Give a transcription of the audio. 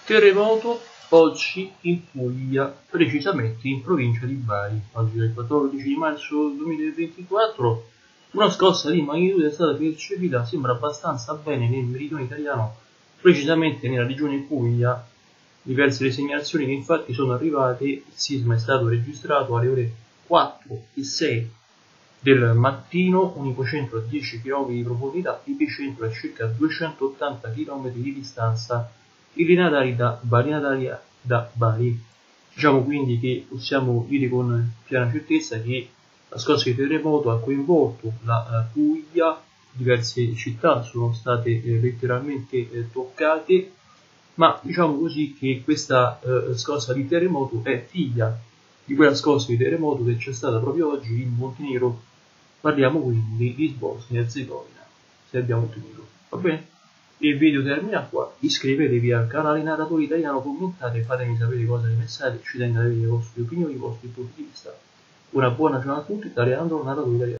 Terremoto oggi in Puglia, precisamente in provincia di Bari. Oggi è il 14 di marzo 2024. Una scossa di magnitudo è stata percepita, sembra abbastanza bene, nel meridione italiano, precisamente nella regione Puglia. Diverse le segnalazioni che infatti sono arrivate. Il sisma è stato registrato alle ore 4 e 6 del mattino, un ipocentro a 10 km di profondità, epicentro a circa 280 km di distanza, in linea d'aria da Bari. Diciamo quindi che possiamo dire con piena certezza che la scossa di terremoto ha coinvolto la Puglia, diverse città sono state letteralmente toccate, ma diciamo così che questa scossa di terremoto è figlia di quella scossa di terremoto che c'è stata proprio oggi in Montenegro. Parliamo quindi di Bosnia e Erzegovina, se abbiamo ottenuto. Va bene? Il video termina qua, iscrivetevi al canale Narratore Italiano, commentate, fatemi sapere cosa ne pensate, ci tengo ad avere le vostre opinioni, i vostri punti di vista. Una buona giornata a tutti da Leandro, Narratore Italiano.